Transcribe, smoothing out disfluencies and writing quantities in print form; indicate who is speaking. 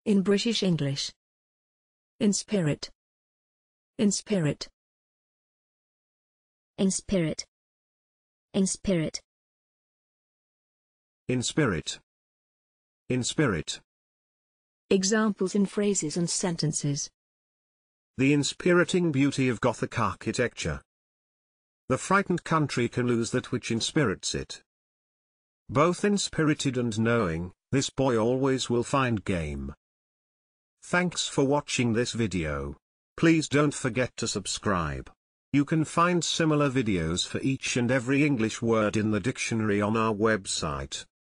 Speaker 1: In British English. Inspirit. Inspirit.
Speaker 2: Inspirit. Inspirit.
Speaker 3: Inspirit. Inspirit.
Speaker 1: Examples in phrases and sentences.
Speaker 3: The inspiriting beauty of Gothic architecture. The frightened country can lose that which inspirits it. Both inspirited and knowing, this boy always will find game. Thanks for watching this video. Please don't forget to subscribe. You can find similar videos for each and every English word in the dictionary on our website.